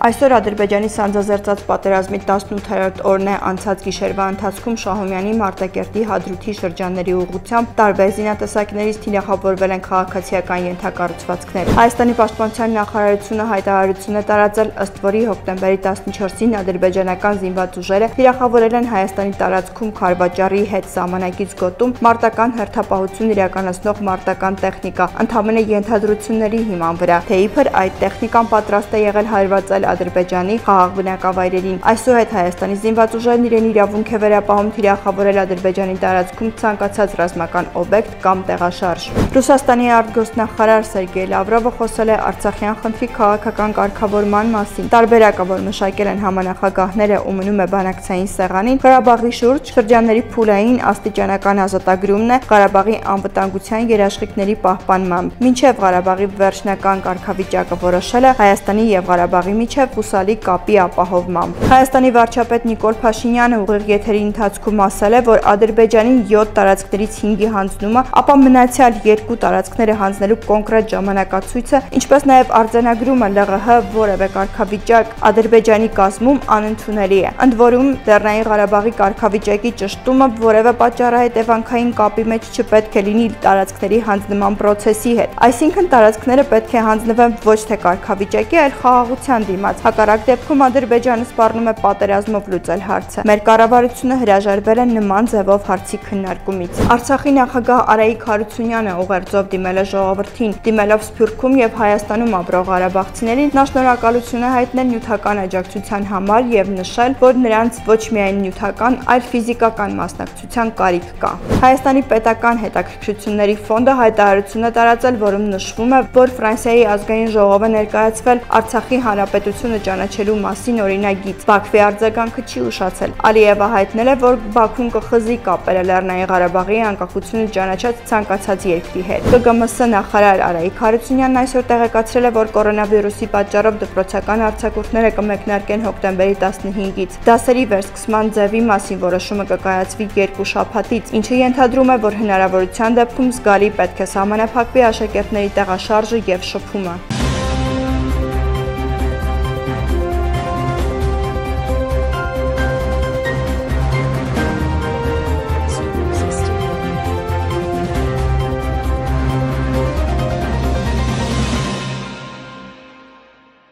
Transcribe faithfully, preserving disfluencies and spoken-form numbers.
Այսօր Ադրբեջանի սանձազերծած պատերազմի տասնութերորդ օրն է անցած գիշերվա ընթացքում Շահումյանի, Մարտակերտի, Հադրութի շրջանների ուղղությամբ տարբեր զինատեսակներից թիրախավորվել են քաղաքացիական ենթակառուցվածքներ։ Հայաստանի պաշտպանության նախարարությունը հայտարարություն է տարածել, ըստ որի հոկտեմբերի տասնչորսին ադրբեջանական զինված ուժերը թիրախավորել են Հայաստանի տարածքում Խարվաճարի հետ սահմանակից գոտում մարտական հերթապահություն իրականացնող մարտական տեխնիկա, ընդամենը ենթադրությունների հիման վրա, թե իբր այդ տեխնիկան պատրաստ է եղել հարվածել Ադրբեջանի խաղաղ բնակավայրերին։ Այսուհետ Հայաստանի զինված ուժերն իրեն իրավունք է վերապահում թիրախավորել Ադրբեջանի տարածքում ցանկացած ռազմական օբյեկտ կամ տեղաշարժ։ Ռուսաստանի արտգործնախարար Սերգեյ Լավրովը խոսել է Արցախյան խնդրի քաղաքական կարգավորման մասին։ Տարբերակը, որ մշակել են համանախագահները ու մնում է բանակցային սեղանին, Ղարաբաղի շուրջ շրջանների փուլային աստիճանական ազատագրումն է Ղարաբաղի անվտանգության երաշխիքների պահպանմամբ, մինչև Ղարաբաղի վերջնական կարգավիճակը որոշելը Հայաստանի եւ Ղարաբաղի միջև հուսալի կապի ապահովմամբ։ Հայաստանի վարչապետ Նիկոլ Փաշինյանը ուղիղ եթերի ընթացքում ասել է, որ Ադրբեջանին յոթ տարածքներից հինգի հանձնումը, ապա մնացյալ երկու տարածքները հանձնելու կոնկրետ ժամանակացույցը, ինչպես նաև արձանագրումը ԼՂՀ որևէ կարգավիճակ Ադրբեջանի կազմում անընդունելի է։ Ընդ որում, Լեռնային Ղարաբաղի կարգավիճակի ճշտումը որևէ պատճառահետևանքային կապի մեջ չպետք է լինի տարածքների հանձնման պրոցեսի հետ։ Այսինքն տարածքները պետք է հանձնվեն ոչ թե կարգավիճակի, այլ խաղաղության դիմաց։ Հակառակ դեպքում Ադրբեջանը սպառնում է պատերազմով լուծել հարցը։ Մեր կառավարությունը հրաժարվել է նման ձևով հարցի քննարկումից։ Արցախի նախագահ Արայիկ Հարությունյանը ուղերձով դիմել է ժողովրդին, դիմելով Սփյուռքում եւ Հայաստանում ապրող ղարաբաղցիներին, նա շնորհակալություն է հայտնել նյութական աջակցության համար եւ նշել, որ նրանց ոչ միայն նյութական, այլ ֆիզիկական մասնակցության կարիք կա։ Հայաստանի պետական հետաքրքրությունների ֆոնդը հայտարարություն է տարածել, որում նշվում է, որ Ֆրանսիայի ազգային ժողովը ներկայացվել Արցախի հանրապետությունը ճանաչելու մասին օրինագիծ։ Բաքվի արձագանքը չի ուշացել։ Ալիևը հայտնել է, որ Բաքուն կխզի կապերը Լեռնային Ղարաբաղի անկախությունը ճանաչած ցանկացած երկրի հետ։ Կ Գ M S նախարար Արայիկ Հարությունյանն այսօր տեղեկացրել է, որ կորոնավիրուսի պատճառով դպրոցական արձակուրդները կմեկնարկեն հոկտեմբերի տասնհինգից։ Դասերի վերսկսման ձևի մասին որոշումը կկայացվի երկու շաբաթից, ինչը ենթադրում է, որ հնարավորության դեպքում զգալի պետք է սահմանափակվի աշակերտների տեղաշարժը եւ շփումը։